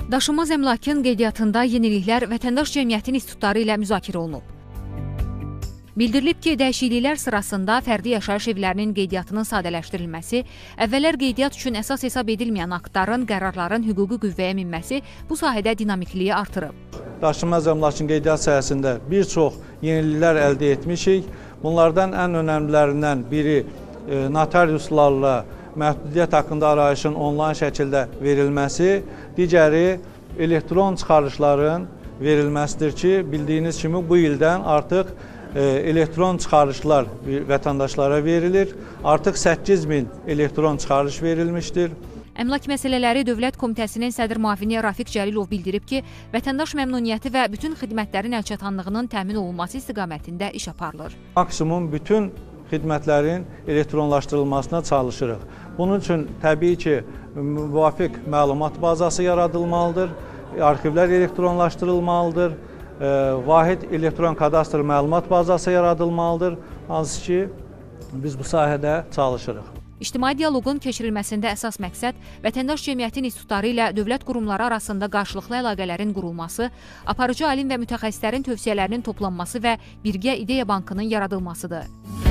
Daşınmaz əmlakın qeydiyyatında yeniliklər vətəndaş cəmiyyətin institutları ilə müzakirə olunub. Bildirilib ki, dəyişikliklər sırasında fərdi yaşayış evlərinin qeydiyyatının sadələşdirilməsi, əvvəllər qeydiyyat üçün əsas hesab edilməyən aktların, qərarların hüquqi qüvvəyə minməsi bu sahədə dinamikliyi artırıb. Daşınmaz əmlakın qeydiyyat sahəsində bir çox yeniliklər əldə etmişik. Bunlardan ən önəmlərindən biri notariuslarla məhdudiyyət haqqında arayışın onlayn şəkildə verilməsi, digəri elektron çıxarışların verilməsidir ki, bildiyiniz kimi bu ildən artıq elektron çıxarışlar vətəndaşlara verilir. Artıq 8000 elektron çıxarış verilmişdir. Əmlak məsələləri Dövlət Komitəsinin sədr müavini Rafiq Cəlilov bildirib ki, vətəndaş məmnuniyyəti və bütün xidmətlərin əlçatanlığının təmin olunması istiqamətində iş aparılır. Maksimum bütün xidmətlərin elektronlaşdırılmasına çalışırıq. Bunun üçün təbii ki, müvafiq məlumat bazası yaradılmalıdır, arxivlər elektronlaşdırılmalıdır, vahid elektron kadastr məlumat bazası yaradılmalıdır, hansı ki, biz bu sahədə çalışırıq. İctimai dialoqun keçirilməsində əsas məqsəd vətəndaş cəmiyyətin institutları ilə dövlət qurumları arasında qarşılıqlı əlaqələrin qurulması, aparıcı alim və mütəxəssislərin tövsiyələrinin toplanması və birgə ideya bankının yaradılmasıdır.